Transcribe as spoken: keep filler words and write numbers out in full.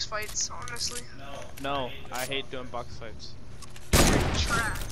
fights, honestly. No, I hate doing box fights. Trash.